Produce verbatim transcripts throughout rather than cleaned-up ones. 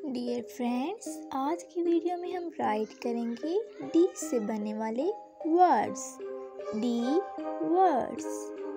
Dear friends, आज की video में हम राइट करेंगे डी से बनने वाले words. D words.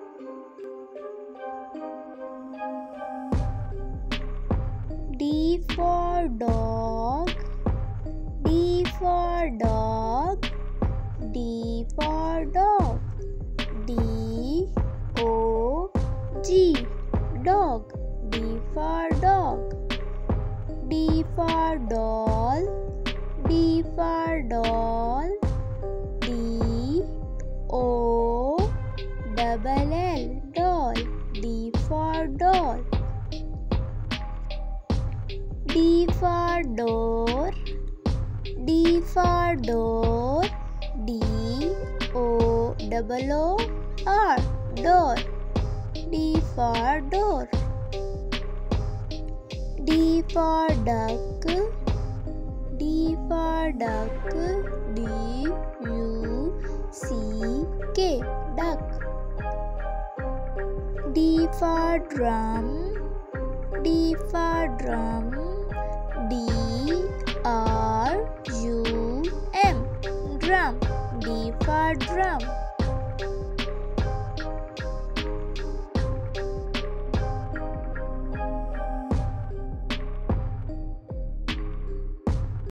D for dog, D for dog, D for dog, D O G dog, D for dog. D for doll, D for doll, D O double L doll, D for doll. D for door, D for door, D O double O R door, D for door. D for duck, D for duck, D U C K duck. D for drum, D for drum, D R U M drum, D for drum.